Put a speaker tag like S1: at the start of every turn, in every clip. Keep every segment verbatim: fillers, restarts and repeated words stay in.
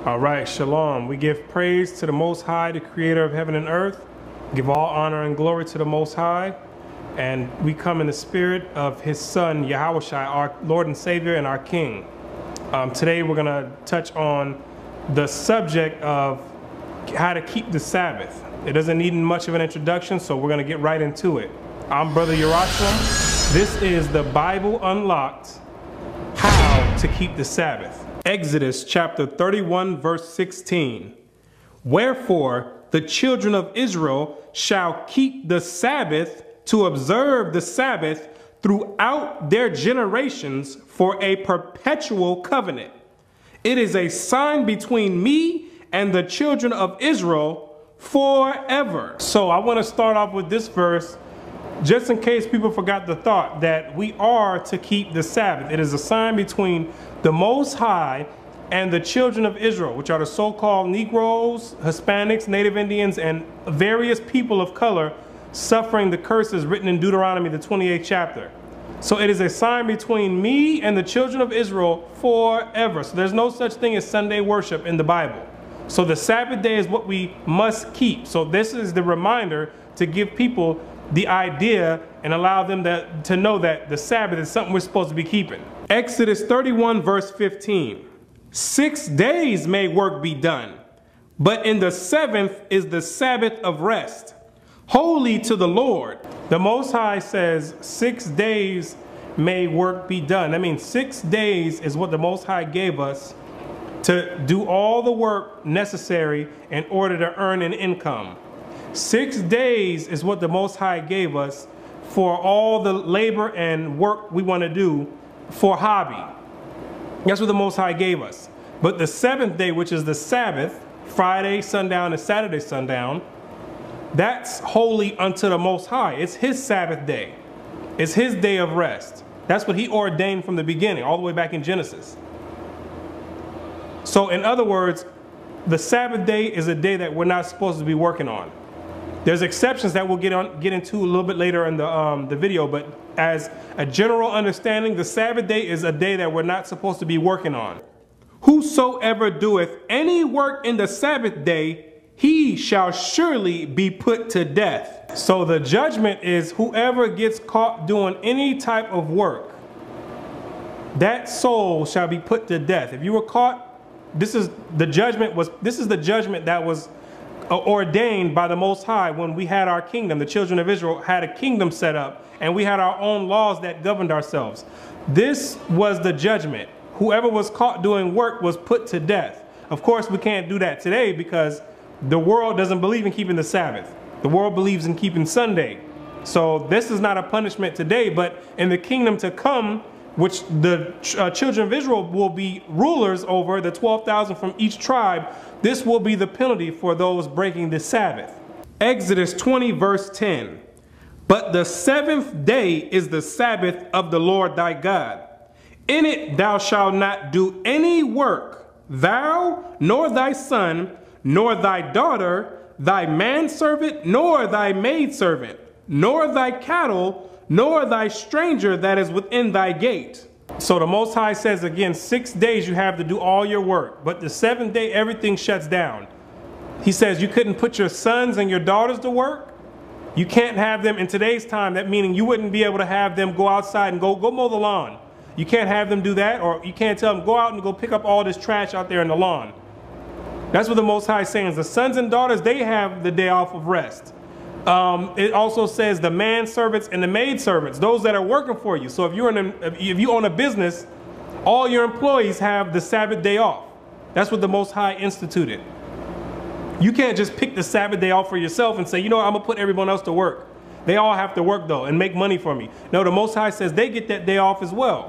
S1: All right, shalom. We give praise to the Most High, the creator of heaven and earth. Give all honor and glory to the Most High. And we come in the spirit of his son, Yahushua, our Lord and Savior and our King. Um, today we're going to touch on the subject of how to keep the Sabbath. It doesn't need much of an introduction, so we're going to get right into it. I'm Brother Yerushalayim. This is the Bible Unlocked, How to Keep the Sabbath. Exodus chapter thirty-one, verse sixteen. Wherefore the children of Israel shall keep the Sabbath to observe the Sabbath throughout their generations for a perpetual covenant. It is a sign between me and the children of Israel forever. So I want to start off with this verse just in case people forgot the thought that we are to keep the Sabbath. It is a sign between the Most High and the children of Israel, which are the so-called Negroes, Hispanics, Native Indians, and various people of color suffering the curses written in Deuteronomy, the twenty-eighth chapter. So it is a sign between me and the children of Israel forever. So there's no such thing as Sunday worship in the Bible. So the Sabbath day is what we must keep. So this is the reminder to give people the idea and allow them to, to know that the Sabbath is something we're supposed to be keeping. Exodus thirty-one, verse fifteen. Six days may work be done, but in the seventh is the Sabbath of rest, holy to the Lord. The Most High says six days may work be done. I mean, six days is what the Most High gave us to do all the work necessary in order to earn an income. Six days is what the Most High gave us for all the labor and work we want to do for hobby. That's what the Most High gave us. But the seventh day, which is the Sabbath, Friday sundown and Saturday sundown, that's holy unto the Most High. It's his Sabbath day. It's his day of rest. That's what he ordained from the beginning, all the way back in Genesis. So in other words, the Sabbath day is a day that we're not supposed to be working on. There's exceptions that we'll get on get into a little bit later in the um, the video, but as a general understanding, the Sabbath day is a day that we're not supposed to be working on. Whosoever doeth any work in the Sabbath day, he shall surely be put to death. So the judgment is whoever gets caught doing any type of work, that soul shall be put to death. If you were caught, this is the judgment was this is the judgment that was ordained by the Most High when we had our kingdom. The children of Israel had a kingdom set up and we had our own laws that governed ourselves. This was the judgment. Whoever was caught doing work was put to death. Of course, we can't do that today because the world doesn't believe in keeping the Sabbath. The world believes in keeping Sunday. So this is not a punishment today, but in the kingdom to come, which the uh, children of Israel will be rulers over, the twelve thousand from each tribe, this will be the penalty for those breaking the Sabbath. Exodus twenty, verse ten. But the seventh day is the Sabbath of the Lord thy God. In it thou shalt not do any work, thou, nor thy son, nor thy daughter, thy manservant, nor thy maidservant, nor thy cattle, nor thy stranger that is within thy gate. So the Most High says again, six days you have to do all your work, but the seventh day everything shuts down. He says you couldn't put your sons and your daughters to work. You can't have them in today's time, that meaning you wouldn't be able to have them go outside and go, go mow the lawn. You can't have them do that, or you can't tell them go out and go pick up all this trash out there in the lawn. That's what the Most High is saying. The sons and daughters, they have the day off of rest. Um, it also says the manservants and the maidservants, those that are working for you. So if you're in a, if you own a business, all your employees have the Sabbath day off. That's what the Most High instituted. You can't just pick the Sabbath day off for yourself and say, you know what, I'm gonna put everyone else to work. They all have to work though and make money for me. No, the Most High says they get that day off as well.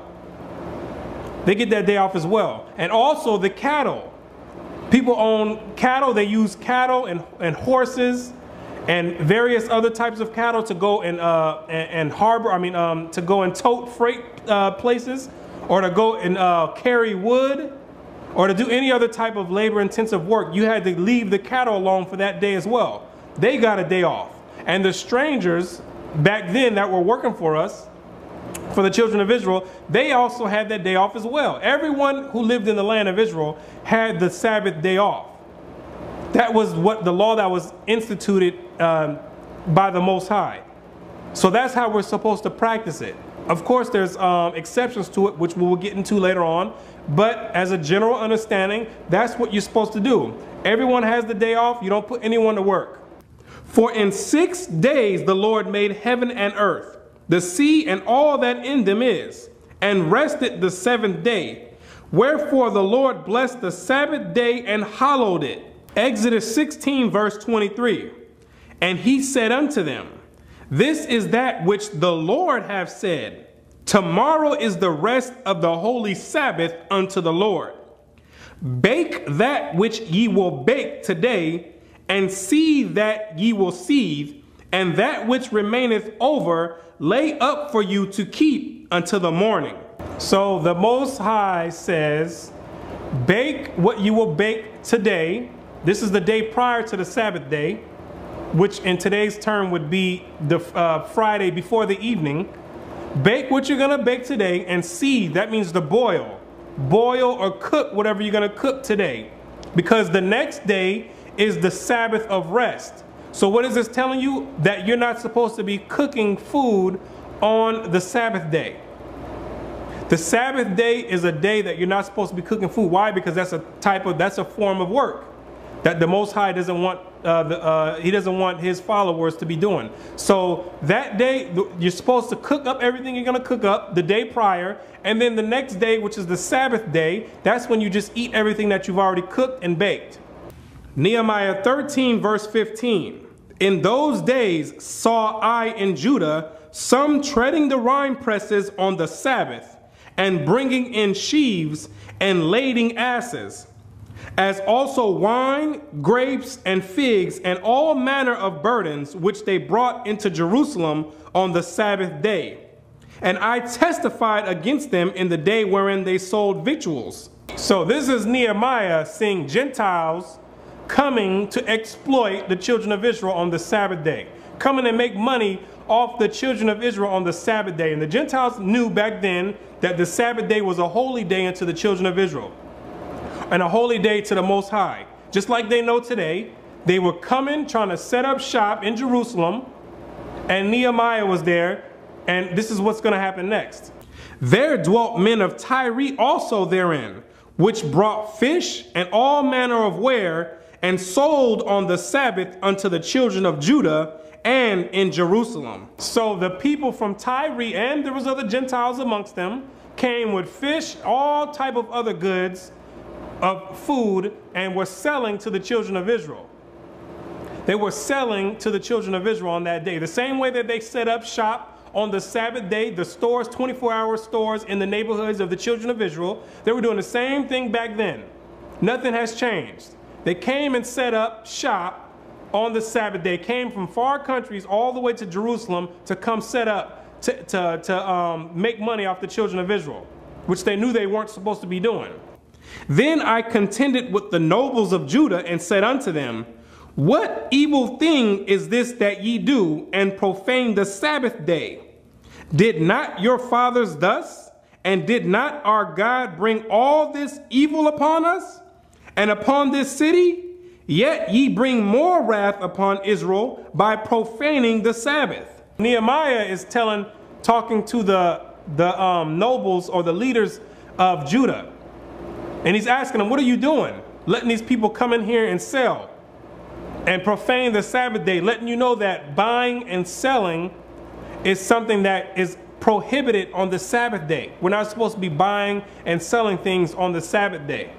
S1: They get that day off as well. And also the cattle. People own cattle, they use cattle and, and horses and various other types of cattle to go and, uh, and, and harbor, I mean, um, to go and tote freight uh, places, or to go and uh, carry wood, or to do any other type of labor-intensive work. You had to leave the cattle alone for that day as well. They got a day off. And the strangers back then that were working for us, for the children of Israel, they also had that day off as well. Everyone who lived in the land of Israel had the Sabbath day off. That was what the law that was instituted um, by the Most High. So that's how we're supposed to practice it. Of course, there's um, exceptions to it, which we will get into later on. But as a general understanding, that's what you're supposed to do. Everyone has the day off. You don't put anyone to work. For in six days the Lord made heaven and earth, the sea and all that in them is, and rested the seventh day. Wherefore the Lord blessed the Sabbath day and hallowed it. Exodus sixteen verse twenty-three. And he said unto them, this is that which the Lord hath said. Tomorrow is the rest of the holy Sabbath unto the Lord. Bake that which ye will bake today, and seethe that ye will seethe, and that which remaineth over lay up for you to keep until the morning. So the Most High says, bake what you will bake today. This is the day prior to the Sabbath day, which in today's term would be the uh, Friday before the evening. Bake what you're going to bake today, and seethe, that means to boil. Boil or cook whatever you're going to cook today. Because the next day is the Sabbath of rest. So what is this telling you? That you're not supposed to be cooking food on the Sabbath day. The Sabbath day is a day that you're not supposed to be cooking food. Why? Because that's a type of, that's a form of work that the Most High doesn't want, uh, the, uh, he doesn't want his followers to be doing. So that day, you're supposed to cook up everything you're going to cook up the day prior. And then the next day, which is the Sabbath day, that's when you just eat everything that you've already cooked and baked. Nehemiah thirteen verse fifteen. In those days saw I in Judah some treading the wine presses on the Sabbath, and bringing in sheaves and lading asses, as also wine, grapes, and figs, and all manner of burdens, which they brought into Jerusalem on the Sabbath day. And I testified against them in the day wherein they sold victuals. So this is Nehemiah seeing Gentiles coming to exploit the children of Israel on the Sabbath day, coming and make money off the children of Israel on the Sabbath day. And the Gentiles knew back then that the Sabbath day was a holy day unto the children of Israel, and a holy day to the Most High. Just like they know today, they were coming, trying to set up shop in Jerusalem, and Nehemiah was there, and this is what's going to happen next. There dwelt men of Tyre also therein, which brought fish and all manner of ware, and sold on the Sabbath unto the children of Judah and in Jerusalem. So the people from Tyre, and there was other Gentiles amongst them, came with fish, all type of other goods of food, and were selling to the children of Israel. They were selling to the children of Israel on that day. The same way that they set up shop on the Sabbath day, the stores, twenty-four hour stores in the neighborhoods of the children of Israel, they were doing the same thing back then. Nothing has changed. They came and set up shop on the Sabbath day, came from far countries all the way to Jerusalem to come set up to, to, to um, make money off the children of Israel, which they knew they weren't supposed to be doing. Then I contended with the nobles of Judah and said unto them, what evil thing is this that ye do, and profane the Sabbath day? Did not your fathers thus? And did not our God bring all this evil upon us and upon this city? Yet ye bring more wrath upon Israel by profaning the Sabbath. Nehemiah is telling, talking to the, the um, nobles or the leaders of Judah. And he's asking them, what are you doing? Letting these people come in here and sell and profane the Sabbath day, letting you know that buying and selling is something that is prohibited on the Sabbath day. We're not supposed to be buying and selling things on the Sabbath day.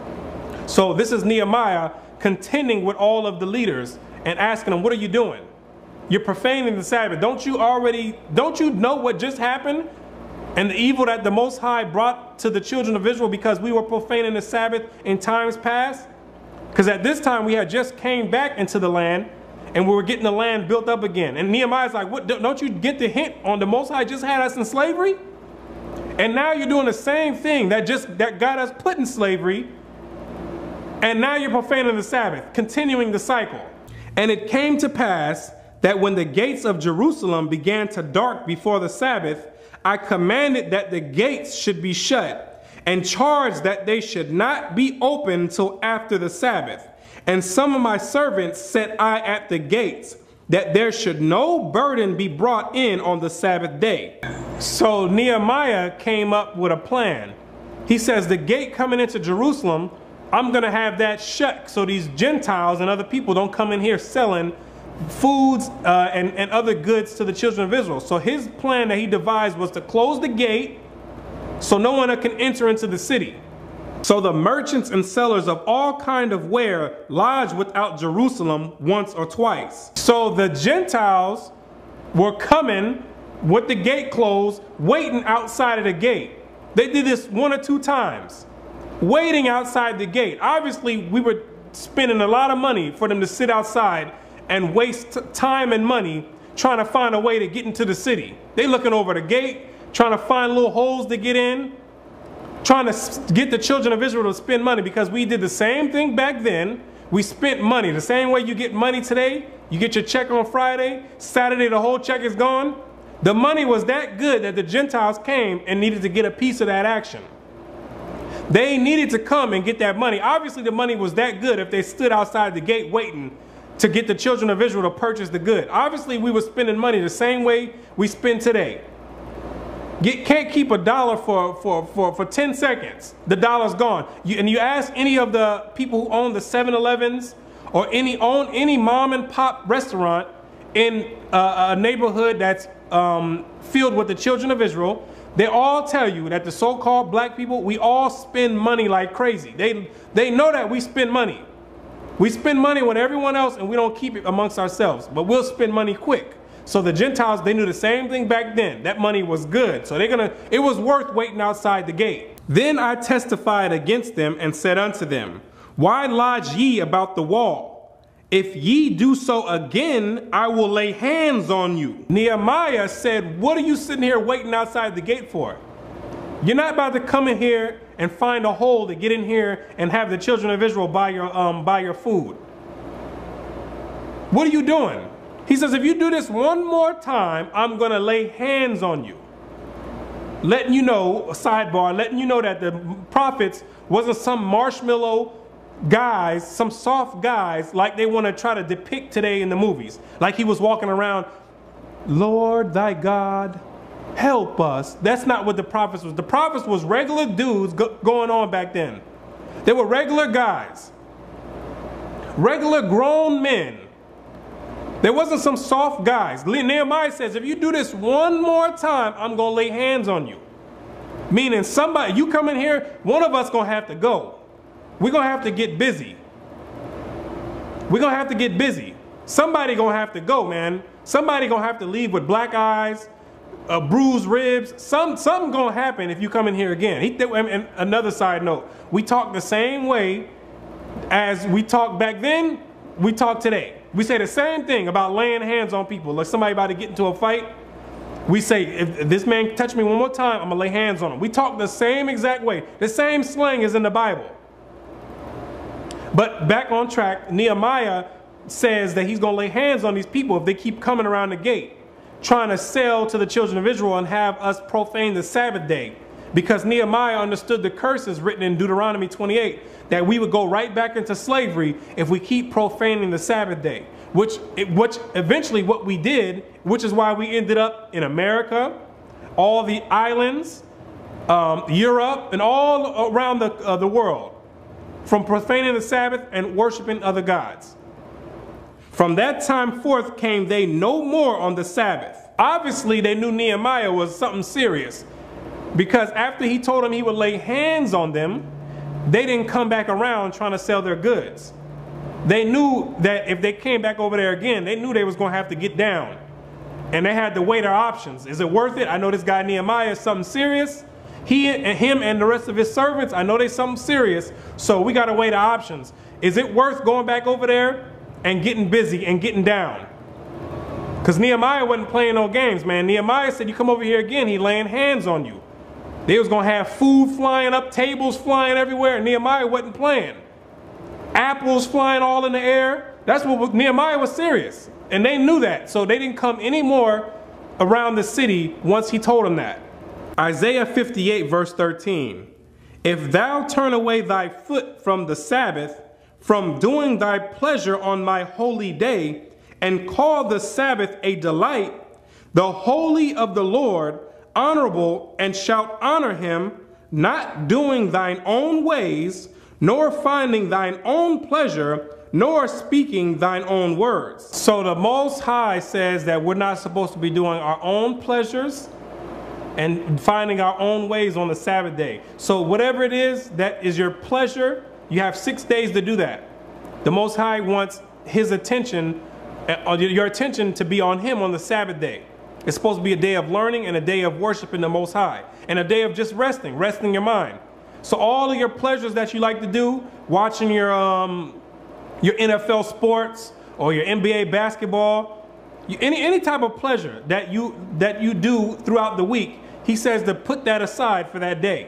S1: So this is Nehemiah contending with all of the leaders and asking them, what are you doing? You're profaning the Sabbath. Don't you already, don't you know what just happened? And the evil that the Most High brought to the children of Israel because we were profaning the Sabbath in times past? Because at this time we had just came back into the land and we were getting the land built up again. And Nehemiah's like, what, don't you get the hint on the Most High just had us in slavery? And now you're doing the same thing that just that got us put in slavery. And now you're profaning the Sabbath, continuing the cycle. And it came to pass that when the gates of Jerusalem began to dark before the Sabbath, I commanded that the gates should be shut, and charged that they should not be opened till after the Sabbath. And some of my servants set I at the gates, that there should no burden be brought in on the Sabbath day. So Nehemiah came up with a plan. He says, the gate coming into Jerusalem, I'm going to have that shut so these Gentiles and other people don't come in here selling foods uh, and, and other goods to the children of Israel. So his plan that he devised was to close the gate so no one can enter into the city. So the merchants and sellers of all kind of ware lodged without Jerusalem once or twice. So the Gentiles were coming with the gate closed, waiting outside of the gate. They did this one or two times, waiting outside the gate. Obviously, we were spending a lot of money for them to sit outside and waste time and money trying to find a way to get into the city. They looking over the gate, trying to find little holes to get in, trying to get the children of Israel to spend money, because we did the same thing back then. We spent money the same way you get money today. You get your check on Friday, Saturday the whole check is gone. The money was that good that the Gentiles came and needed to get a piece of that action. They needed to come and get that money. Obviously the money was that good if they stood outside the gate waiting to get the children of Israel to purchase the good. Obviously we were spending money the same way we spend today. You can't keep a dollar for, for, for, for ten seconds. The dollar's gone. You, and you ask any of the people who own the seven elevens or any own any mom and pop restaurant in a, a neighborhood that's um, filled with the children of Israel, they all tell you that the so-called black people, we all spend money like crazy. They, they know that we spend money. We spend money with everyone else and we don't keep it amongst ourselves, but we'll spend money quick. So the Gentiles, they knew the same thing back then. That money was good. So they're gonna, it was worth waiting outside the gate. Then I testified against them and said unto them, why lodge ye about the wall? If ye do so again, I will lay hands on you. Nehemiah said, what are you sitting here waiting outside the gate for? You're not about to come in here and find a hole to get in here and have the children of Israel buy your, um, buy your food. What are you doing? He says, if you do this one more time, I'm going to lay hands on you. Letting you know, a sidebar, letting you know that the prophets wasn't some marshmallow guys, some soft guys like they want to try to depict today in the movies. Like he was walking around, Lord thy God, help us. That's not what the prophets was. The prophets was regular dudes go going on back then. They were regular guys. Regular grown men. There wasn't some soft guys. Nehemiah says, if you do this one more time, I'm going to lay hands on you. Meaning somebody, you come in here, one of us going to have to go. We're going to have to get busy. We're going to have to get busy. Somebody going to have to go, man. Somebody going to have to leave with black eyes, uh, bruised ribs. Some, something going to happen if you come in here again. He, and another side note, we talk the same way as we talked back then, we talk today. We say the same thing about laying hands on people. Like somebody about to get into a fight, we say, if this man touch me one more time, I'm going to lay hands on him. We talk the same exact way. The same slang is in the Bible. But back on track, Nehemiah says that he's going to lay hands on these people if they keep coming around the gate, trying to sell to the children of Israel and have us profane the Sabbath day. Because Nehemiah understood the curses written in Deuteronomy twenty-eight, that we would go right back into slavery if we keep profaning the Sabbath day, which, which eventually what we did, which is why we ended up in America, all the islands, um, Europe, and all around the, uh, the world, from profaning the Sabbath and worshiping other gods. From that time forth came they no more on the Sabbath. Obviously, they knew Nehemiah was something serious, because after he told them he would lay hands on them, they didn't come back around trying to sell their goods. They knew that if they came back over there again, they knew they was going to have to get down. And they had to weigh their options. Is it worth it? I know this guy Nehemiah is something serious. He and him and the rest of his servants, I know they're something serious. So we got to weigh the options. Is it worth going back over there and getting busy and getting down? Because Nehemiah wasn't playing no games, man. Nehemiah said, you come over here again, he laying hands on you. They was going to have food flying up, tables flying everywhere, and Nehemiah wasn't playing. Apples flying all in the air. That's what Nehemiah was serious. And they knew that. So they didn't come anymore around the city once he told them that. Isaiah fifty-eight, verse thirteen. If thou turn away thy foot from the Sabbath, from doing thy pleasure on my holy day, and call the Sabbath a delight, the holy of the Lord honorable, and shalt honor him, not doing thine own ways, nor finding thine own pleasure, nor speaking thine own words. So the Most High says that we're not supposed to be doing our own pleasures and finding our own ways on the Sabbath day. So whatever it is that is your pleasure, you have six days to do that. The Most High wants his attention, uh, your attention to be on him on the Sabbath day. It's supposed to be a day of learning and a day of worshiping the Most High, and a day of just resting, resting your mind. So all of your pleasures that you like to do, watching your um, your N F L sports or your N B A basketball, you, any any type of pleasure that you that you do throughout the week, he says to put that aside for that day.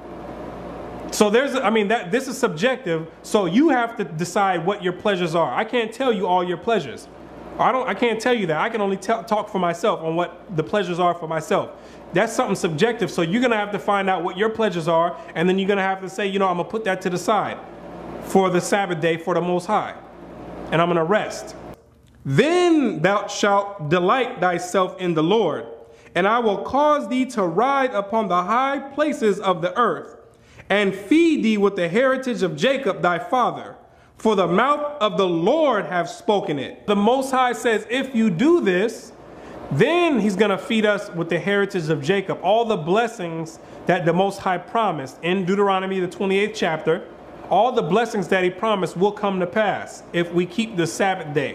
S1: So there's, I mean, that this is subjective. So you have to decide what your pleasures are. I can't tell you all your pleasures. I don't. I can't tell you that. I can only tell, talk for myself on what the pleasures are for myself. That's something subjective. So you're gonna have to find out what your pleasures are, and then you're gonna have to say, you know, I'm gonna put that to the side for the Sabbath day for the Most High, and I'm gonna rest. Then thou shalt delight thyself in the Lord, and I will cause thee to ride upon the high places of the earth, and feed thee with the heritage of Jacob thy father. For the mouth of the Lord have spoken it. The Most High says, if you do this, then he's going to feed us with the heritage of Jacob. All the blessings that the Most High promised in Deuteronomy, the twenty-eighth chapter, all the blessings that he promised will come to pass if we keep the Sabbath day.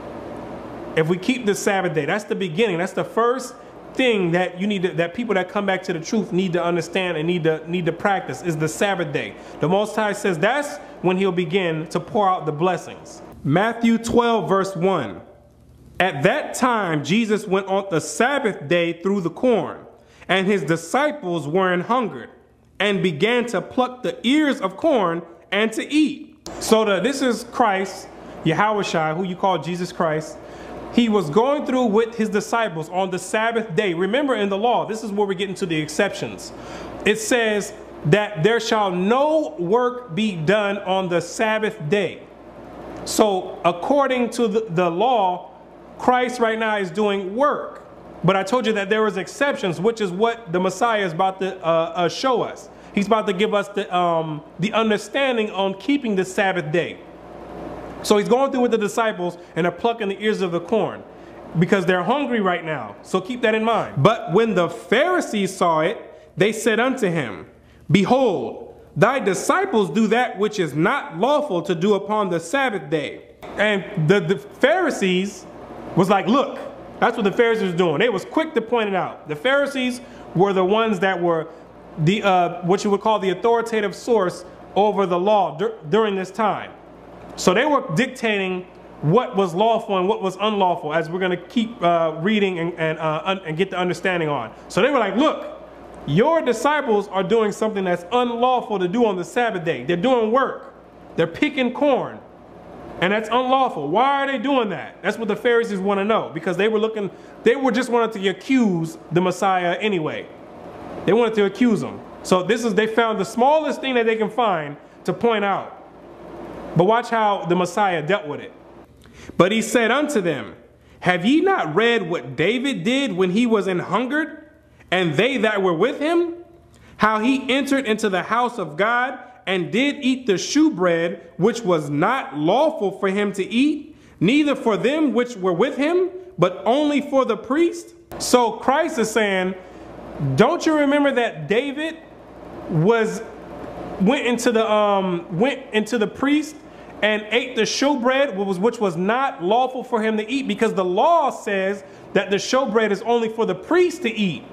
S1: If we keep the Sabbath day, that's the beginning. That's the first thing that you need to, that people that come back to the truth need to understand and need to need to practice is the Sabbath day. The Most High says that's when he'll begin to pour out the blessings. Matthew twelve, verse one. At that time, Jesus went on the Sabbath day through the corn, and his disciples were an hungered, and began to pluck the ears of corn and to eat. So the, this is Christ, Yahushua, who you call Jesus Christ. He was going through with his disciples on the Sabbath day. Remember, in the law, this is where we get into the exceptions. It says that there shall no work be done on the Sabbath day. So according to the, the law, Christ right now is doing work. But I told you that there was exceptions, which is what the Messiah is about to uh, uh, show us. He's about to give us the, um, the understanding on keeping the Sabbath day. So he's going through with the disciples, and they're plucking the ears of the corn because they're hungry right now. So keep that in mind. But when the Pharisees saw it, they said unto him, behold, thy disciples do that which is not lawful to do upon the Sabbath day. And the, the Pharisees was like, look, that's what the Pharisees were doing. They was quick to point it out. The Pharisees were the ones that were the uh, what you would call the authoritative source over the law dur during this time. So they were dictating what was lawful and what was unlawful, as we're going to keep uh, reading and, and, uh, and get the understanding on. So they were like, look, your disciples are doing something that's unlawful to do on the Sabbath day. They're doing work. They're picking corn. And that's unlawful. Why are they doing that? That's what the Pharisees want to know, because they were looking, they were just wanted to accuse the Messiah anyway. They wanted to accuse him. So this is, they found the smallest thing that they can find to point out. But watch how the Messiah dealt with it. But he said unto them, have ye not read what David did when he was an hungered, and they that were with him? How he entered into the house of God, and did eat the shewbread, which was not lawful for him to eat, neither for them which were with him, but only for the priest? So Christ is saying, don't you remember that David was went into the um went into the priest and ate the showbread, which was which was not lawful for him to eat, because the law says that the showbread is only for the priest to eat.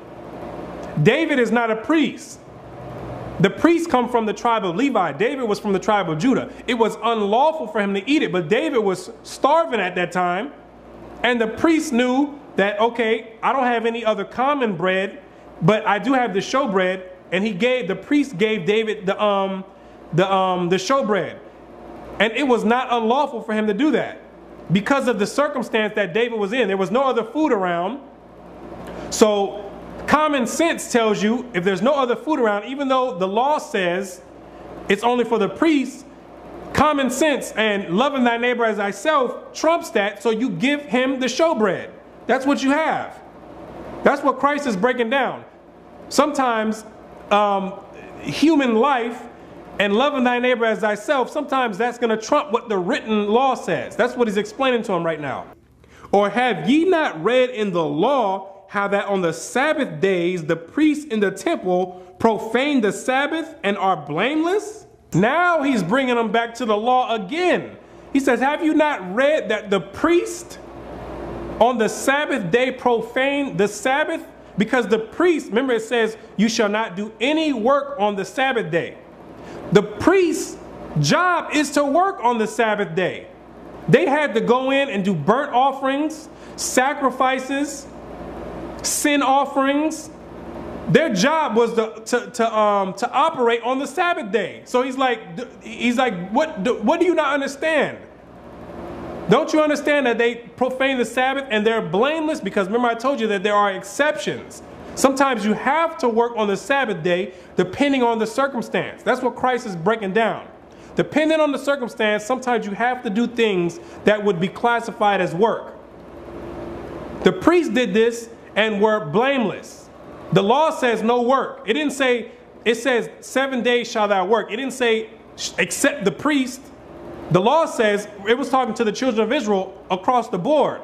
S1: David is not a priest. The priests come from the tribe of Levi. David was from the tribe of Judah. It was unlawful for him to eat it, but David was starving at that time, and the priest knew that, okay, I don't have any other common bread, but I do have the showbread. And he gave, the priest gave David the um the um the showbread, and it was not unlawful for him to do that because of the circumstance that David was in. There was no other food around, so Common sense tells you if there's no other food around, even though the law says it's only for the priests, common sense and loving thy neighbor as thyself trumps that, so you give him the showbread. That's what you have. That's what Christ is breaking down. Sometimes um, human life and loving thy neighbor as thyself, sometimes that's going to trump what the written law says. That's what he's explaining to him right now. Or have ye not read in the law how that on the Sabbath days the priests in the temple profane the Sabbath and are blameless? Now he's bringing them back to the law again. He says, have you not read that the priest on the Sabbath day profane the Sabbath? Because the priest, remember it says, you shall not do any work on the Sabbath day. The priest's job is to work on the Sabbath day. They had to go in and do burnt offerings, sacrifices, sin offerings. Their job was to, to, to, um, to operate on the Sabbath day. So he's like, he's like, what, what do you not understand? Don't you understand that they profane the Sabbath and they're blameless? Because remember I told you that there are exceptions. Sometimes you have to work on the Sabbath day depending on the circumstance. That's what Christ is breaking down. Depending on the circumstance, sometimes you have to do things that would be classified as work. The priests did this and were blameless. The law says no work. It didn't say, it says seven days shall thou work. It didn't say except the priest. The law says, it was talking to the children of Israel across the board.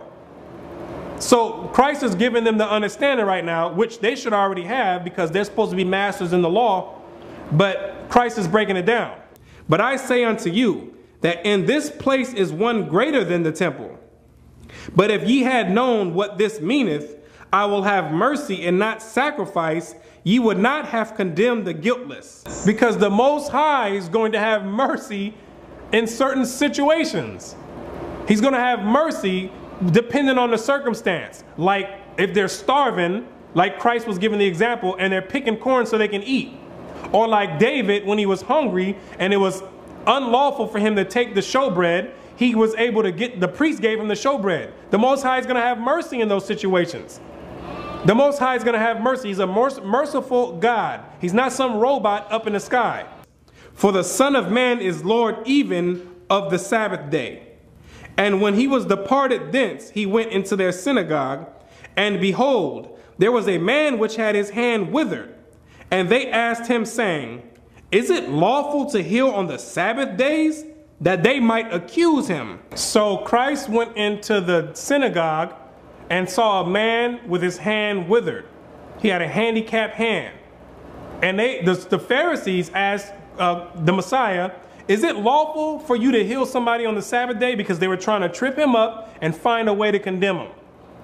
S1: So Christ is giving them the understanding right now, which they should already have because they're supposed to be masters in the law. But Christ is breaking it down. But I say unto you that in this place is one greater than the temple. But if ye had known what this meaneth, I will have mercy and not sacrifice, ye would not have condemned the guiltless. Because the Most High is going to have mercy in certain situations. He's going to have mercy depending on the circumstance. Like if they're starving, like Christ was giving the example, and they're picking corn so they can eat. Or like David, when he was hungry and it was unlawful for him to take the showbread, he was able to get, the priest gave him the showbread. The Most High is going to have mercy in those situations. The Most High is going to have mercy. He's a merciful God. He's not some robot up in the sky. For the Son of Man is Lord even of the Sabbath day. And when he was departed thence, he went into their synagogue, and behold, there was a man which had his hand withered. And they asked him, saying, is it lawful to heal on the Sabbath days? That they might accuse him. So Christ went into the synagogue and saw a man with his hand withered. He had a handicapped hand. And they, the, the Pharisees asked uh, the Messiah, is it lawful for you to heal somebody on the Sabbath day? Because they were trying to trip him up and find a way to condemn him.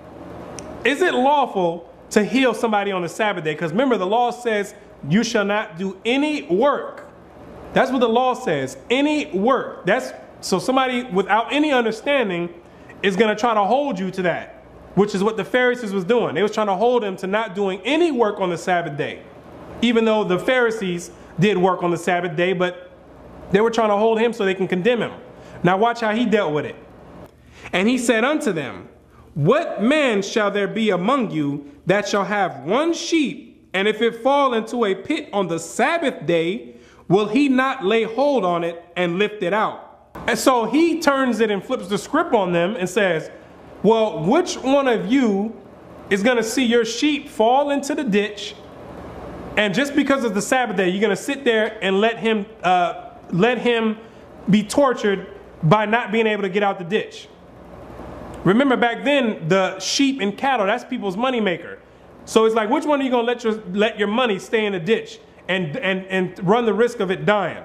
S1: Is it lawful to heal somebody on the Sabbath day? Because remember, the law says you shall not do any work. That's what the law says, any work. That's, so somebody without any understanding is going to try to hold you to that, which is what the Pharisees was doing. They was trying to hold him to not doing any work on the Sabbath day, even though the Pharisees did work on the Sabbath day, but they were trying to hold him so they can condemn him. Now watch how he dealt with it. And he said unto them, what man shall there be among you that shall have one sheep, and if it fall into a pit on the Sabbath day, will he not lay hold on it and lift it out? And so he turns it and flips the script on them and says, well, which one of you is going to see your sheep fall into the ditch, and just because of the Sabbath day, you're going to sit there and let him, uh, let him be tortured by not being able to get out the ditch? Remember back then, the sheep and cattle, that's people's money maker. So it's like, which one are you going to let your, let your money stay in the ditch? And, and, and run the risk of it dying.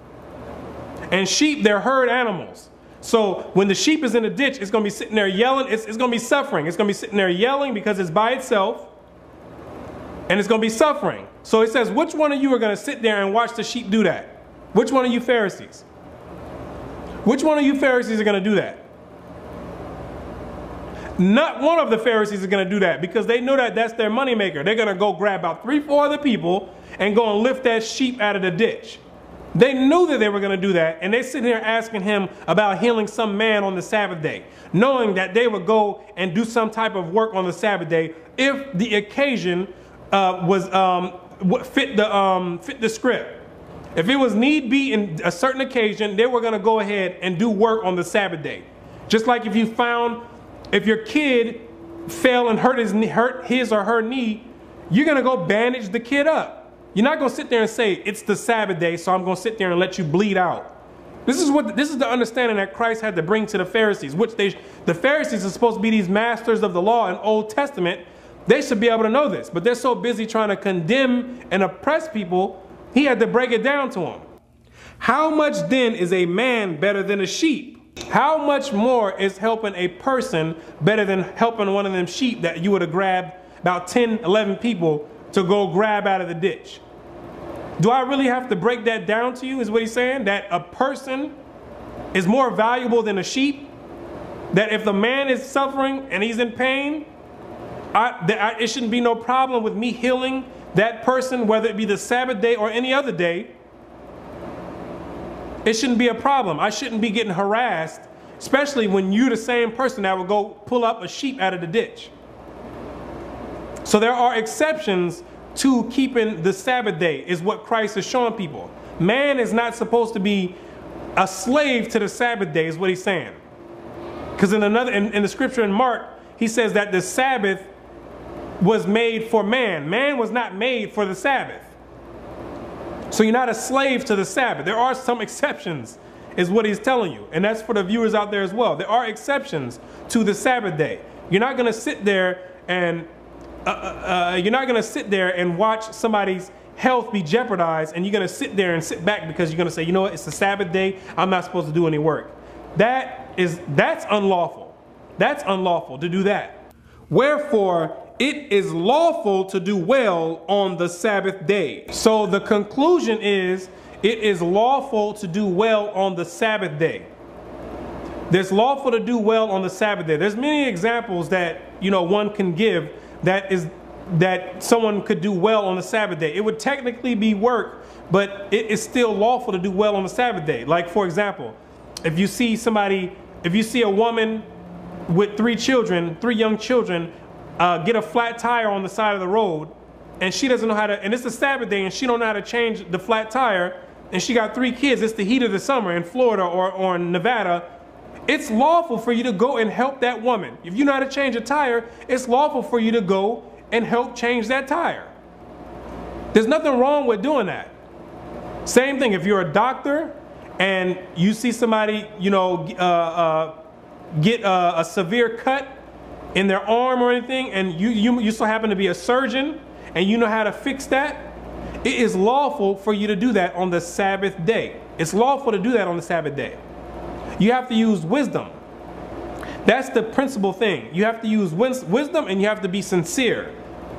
S1: And sheep, they're herd animals. So when the sheep is in the ditch, it's going to be sitting there yelling. It's, it's going to be suffering. It's going to be sitting there yelling because it's by itself. And it's going to be suffering. So it says, which one of you are going to sit there and watch the sheep do that? Which one of you Pharisees? Which one of you Pharisees are going to do that? Not one of the Pharisees is going to do that, because they know that that's their moneymaker. They're going to go grab about three, four other people and go and lift that sheep out of the ditch. They knew that they were going to do that, and they're sitting here asking him about healing some man on the Sabbath day, knowing that they would go and do some type of work on the Sabbath day if the occasion uh, was um, what fit the um, fit the script. If it was need be in a certain occasion, they were going to go ahead and do work on the Sabbath day. Just like if you found, if your kid fell and hurt his hurt his or her knee, you're going to go bandage the kid up. You're not going to sit there and say it's the Sabbath day, so I'm going to sit there and let you bleed out. This is what this is the understanding that Christ had to bring to the Pharisees, which they the Pharisees are supposed to be these masters of the law in Old Testament. They should be able to know this, but they're so busy trying to condemn and oppress people, he had to break it down to them. How much then is a man better than a sheep? How much more is helping a person better than helping one of them sheep that you would have grabbed about ten, eleven people to go grab out of the ditch? Do I really have to break that down to you, is what he's saying? That a person is more valuable than a sheep? That if the man is suffering and he's in pain, I, that I, it shouldn't be no problem with me healing that person, whether it be the Sabbath day or any other day. It shouldn't be a problem. I shouldn't be getting harassed, especially when you're the same person that would go pull up a sheep out of the ditch. So there are exceptions to keeping the Sabbath day, is what Christ is showing people. Man is not supposed to be a slave to the Sabbath day, is what he's saying. Because in another in, in the scripture in Mark, he says that the Sabbath was made for man. Man was not made for the Sabbath. So you're not a slave to the Sabbath. There are some exceptions, is what he's telling you. And that's for the viewers out there as well. There are exceptions to the Sabbath day. You're not going to sit there and Uh, uh, you're not going to sit there and watch somebody's health be jeopardized, and you're going to sit there and sit back because you're going to say, you know what, it's the Sabbath day, I'm not supposed to do any work. That is, that's unlawful. That's unlawful to do that. Wherefore, it is lawful to do well on the Sabbath day. So the conclusion is, it is lawful to do well on the Sabbath day. There's lawful to do well on the Sabbath day. There's many examples that, you know, one can give that is that someone could do well on the Sabbath day. It would technically be work, but it is still lawful to do well on the Sabbath day. Like, for example, if you see somebody, if you see a woman with three children, three young children, uh, get a flat tire on the side of the road, and she doesn't know how to, and it's a Sabbath day, and she don't know how to change the flat tire, and she got three kids, it's the heat of the summer in Florida or, or in Nevada, it's lawful for you to go and help that woman. If you know how to change a tire, it's lawful for you to go and help change that tire. There's nothing wrong with doing that. Same thing, if you're a doctor and you see somebody, you know, uh, uh, get a, a severe cut in their arm or anything, and you, you, you so happen to be a surgeon and you know how to fix that, it is lawful for you to do that on the Sabbath day. It's lawful to do that on the Sabbath day. You have to use wisdom. That's the principal thing. You have to use wis wisdom, and you have to be sincere.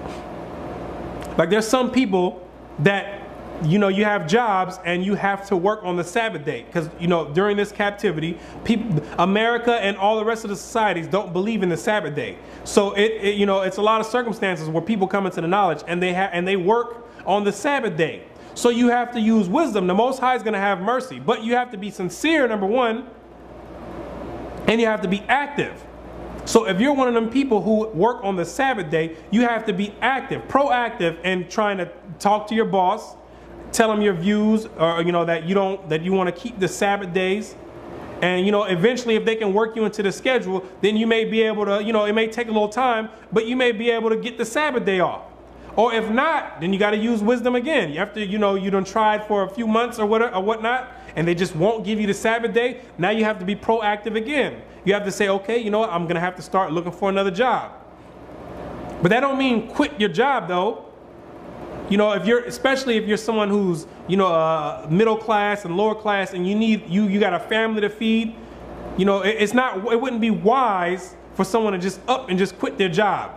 S1: Like, there's some people that, you know, you have jobs and you have to work on the Sabbath day because, you know, during this captivity, people, America and all the rest of the societies don't believe in the Sabbath day. So it, it you know, it's a lot of circumstances where people come into the knowledge and they have and they work on the Sabbath day. So you have to use wisdom. The Most High is going to have mercy, but you have to be sincere, number one. And you have to be active. So if you're one of them people who work on the Sabbath day, you have to be active, proactive, and trying to talk to your boss, tell them your views, or you know that you don't that you want to keep the Sabbath days. And you know, eventually, if they can work you into the schedule, then you may be able to, you know, it may take a little time, but you may be able to get the Sabbath day off. Or if not, then you got to use wisdom again. You have to, you know, you done tried for a few months or what or whatnot, and they just won't give you the Sabbath day. Now you have to be proactive again. You have to say, okay, you know what, I'm going to have to start looking for another job. But that don't mean quit your job, though. You know, if you're, especially if you're someone who's, you know, uh, middle class and lower class, and you need, you, you got a family to feed, you know, it, it's not, it wouldn't be wise for someone to just up and just quit their job.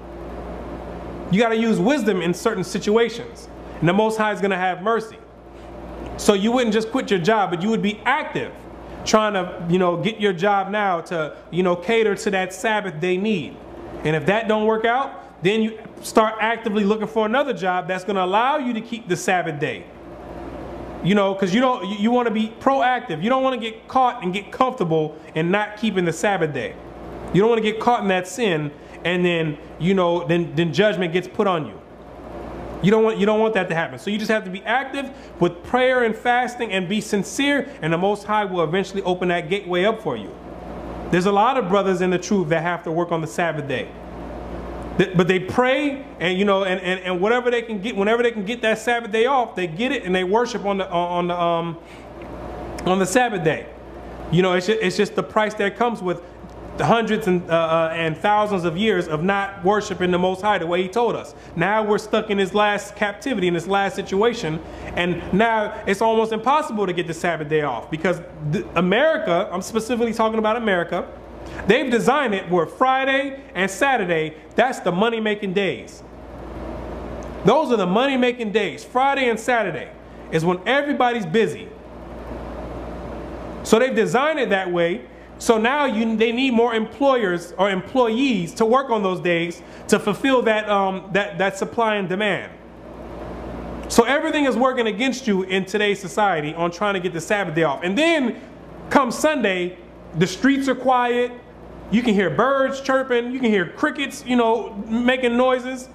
S1: You got to use wisdom in certain situations, and the Most High is going to have mercy. So you wouldn't just quit your job, but you would be active, trying to, you know, get your job now to, you know, cater to that Sabbath day need. And if that don't work out, then you start actively looking for another job that's going to allow you to keep the Sabbath day. You know, because you don't, you, you want to be proactive. You don't want to get caught and get comfortable in not keeping the Sabbath day. You don't want to get caught in that sin, and then, you know, then, then judgment gets put on you. You don't want, you don't want that to happen. So you just have to be active with prayer and fasting and be sincere, and the Most High will eventually open that gateway up for you. There's a lot of brothers in the truth that have to work on the Sabbath day. But they pray, and you know, and, and, and whatever they can get, whenever they can get that Sabbath day off, they get it and they worship on the on the um on the Sabbath day. You know, it's just, it's just the price that comes with the hundreds and uh, uh, and thousands of years of not worshiping the Most High the way He told us. Now we're stuck in this last captivity, in this last situation, and now it's almost impossible to get the Sabbath day off because the, America, I'm specifically talking about America, they've designed it where Friday and Saturday, that's the money-making days. Those are the money-making days. Friday and Saturday is when everybody's busy. So they've designed it that way. So now you, they need more employers or employees to work on those days to fulfill that, um, that, that supply and demand. So everything is working against you in today's society on trying to get the Sabbath day off. And then come Sunday, the streets are quiet. You can hear birds chirping. You can hear crickets, you know, making noises.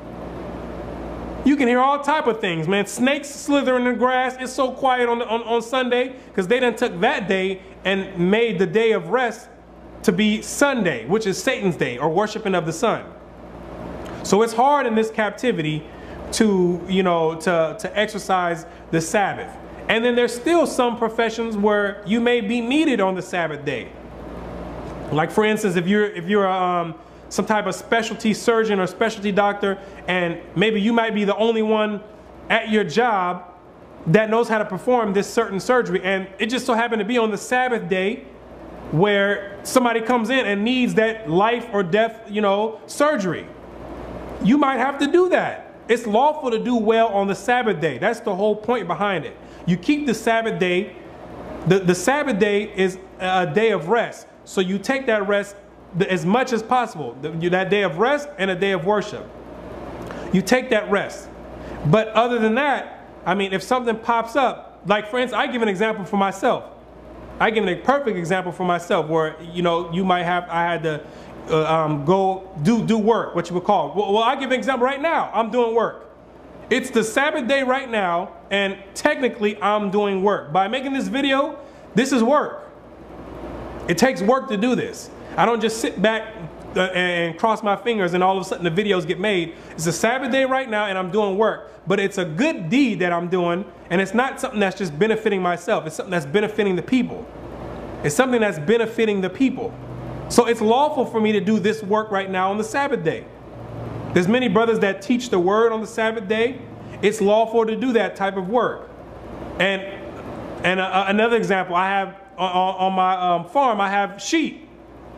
S1: You can hear all type of things, man. Snakes slithering in the grass. It's so quiet on, the, on, on Sunday because they done took that day and made the day of rest to be Sunday, which is Satan's day, or worshiping of the sun. So it's hard in this captivity to, you know, to, to exercise the Sabbath. And then there's still some professions where you may be needed on the Sabbath day. Like for instance, if you're if you're um, some type of specialty surgeon or specialty doctor, and maybe you might be the only one at your job that knows how to perform this certain surgery, and it just so happened to be on the Sabbath day where somebody comes in and needs that life or death, you know, surgery. You might have to do that. It's lawful to do well on the Sabbath day. That's the whole point behind it. You keep the Sabbath day. The, the Sabbath day is a day of rest. So you take that rest as much as possible. That day of rest and a day of worship. You take that rest. But other than that, I mean, if something pops up, like for instance, I give an example for myself. I give a perfect example for myself where, you know, you might have, I had to uh, um, go do, do work, what you would call. Well, well, I give an example right now. I'm doing work. It's the Sabbath day right now, and technically I'm doing work. By making this video, this is work. It takes work to do this. I don't just sit back uh, and cross my fingers and all of a sudden the videos get made. It's a Sabbath day right now and I'm doing work. But it's a good deed that I'm doing, and it's not something that's just benefiting myself. It's something that's benefiting the people. It's something that's benefiting the people. So it's lawful for me to do this work right now on the Sabbath day. There's many brothers that teach the word on the Sabbath day. It's lawful to do that type of work. And, and uh, another example, I have on, on my um, farm, I have sheep.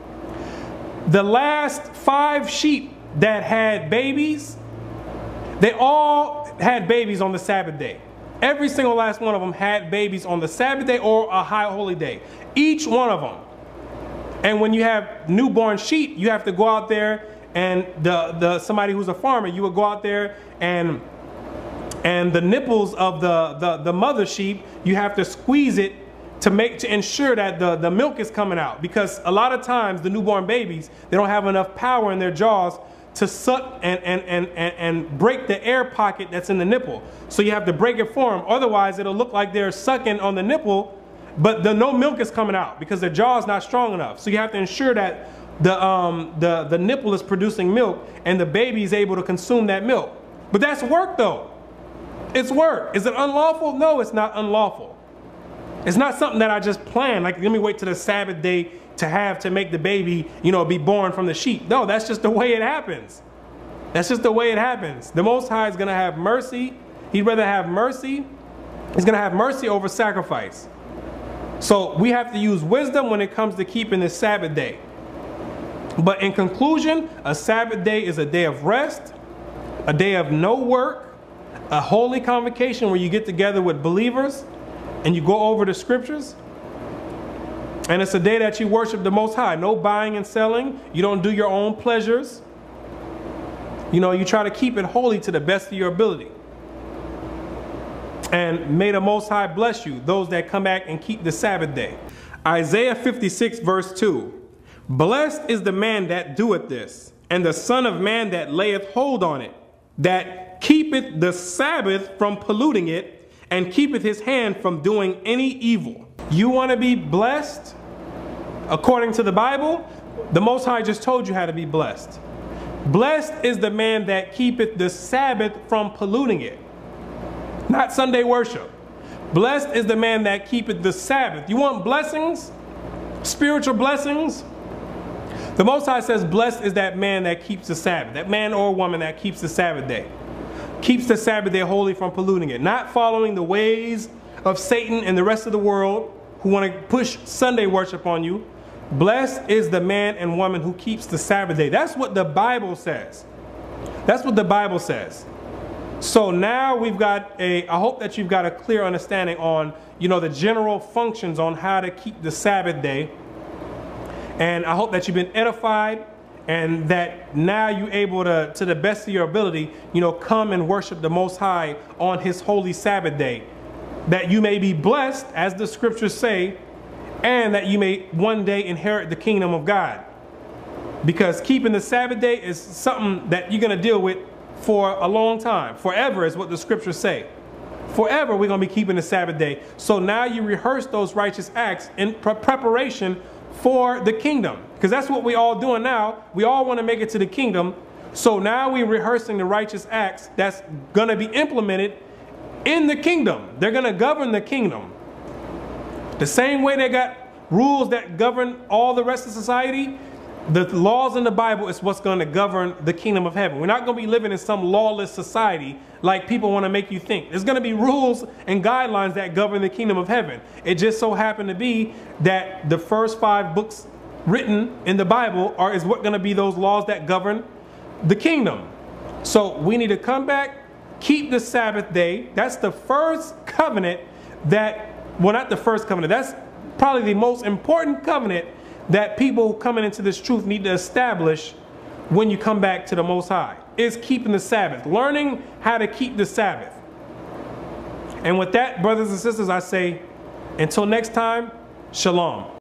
S1: The last five sheep that had babies, they all had babies on the Sabbath day. Every single last one of them had babies on the Sabbath day or a high holy day. Each one of them. And when you have newborn sheep, you have to go out there, and the, the somebody who's a farmer, you would go out there and and the nipples of the, the, the mother sheep, you have to squeeze it to make to ensure that the, the milk is coming out. Because a lot of times the newborn babies, they don't have enough power in their jaws to suck and, and, and, and, and break the air pocket that's in the nipple. So you have to break it for them. Otherwise, it'll look like they're sucking on the nipple, but the no milk is coming out because their jaw is not strong enough. So you have to ensure that the, um, the, the nipple is producing milk and the baby is able to consume that milk. But that's work though. It's work. Is it unlawful? No, it's not unlawful. It's not something that I just planned, like let me wait till the Sabbath day to have to make the baby, you know, be born from the sheep. No, that's just the way it happens. That's just the way it happens. The Most High is going to have mercy. He'd rather have mercy. He's going to have mercy over sacrifice. So we have to use wisdom when it comes to keeping the Sabbath day. But in conclusion, a Sabbath day is a day of rest, a day of no work, a holy convocation where you get together with believers and you go over the scriptures. And it's a day that you worship the Most High. No buying and selling. You don't do your own pleasures. You know, you try to keep it holy to the best of your ability. And may the Most High bless you, those that come back and keep the Sabbath day. Isaiah fifty-six verse two. Blessed is the man that doeth this, and the son of man that layeth hold on it, that keepeth the Sabbath from polluting it, and keepeth his hand from doing any evil. You want to be blessed? According to the Bible, the Most High just told you how to be blessed. Blessed is the man that keepeth the Sabbath from polluting it. Not Sunday worship. Blessed is the man that keepeth the Sabbath. You want blessings? Spiritual blessings? The Most High says blessed is that man that keeps the Sabbath. That man or woman that keeps the Sabbath day. Keeps the Sabbath day holy from polluting it. Not following the ways of Satan and the rest of the world who want to push Sunday worship on you. Blessed is the man and woman who keeps the Sabbath day. That's what the Bible says. That's what the Bible says. So now we've got a, I hope that you've got a clear understanding on, you know, the general functions on how to keep the Sabbath day. And I hope that you've been edified and that now you're able to, to the best of your ability, you know, come and worship the Most High on his holy Sabbath day. That you may be blessed, as the scriptures say, and that you may one day inherit the kingdom of God. Because keeping the Sabbath day is something that you're going to deal with for a long time. Forever is what the scriptures say. Forever we're going to be keeping the Sabbath day. So now you rehearse those righteous acts in pre preparation for the kingdom. Because that's what we all doing now. We all want to make it to the kingdom. So now we're rehearsing the righteous acts that's going to be implemented in the kingdom. They're going to govern the kingdom. The same way they got rules that govern all the rest of society, the laws in the Bible is what's going to govern the kingdom of heaven. We're not going to be living in some lawless society like people want to make you think. There's going to be rules and guidelines that govern the kingdom of heaven. It just so happened to be that the first five books written in the Bible are is what going to be those laws that govern the kingdom. So we need to come back, keep the Sabbath day. That's the first covenant that, well, not the first covenant. That's probably the most important covenant that people coming into this truth need to establish when you come back to the Most High, is keeping the Sabbath, learning how to keep the Sabbath. And with that, brothers and sisters, I say, until next time, shalom.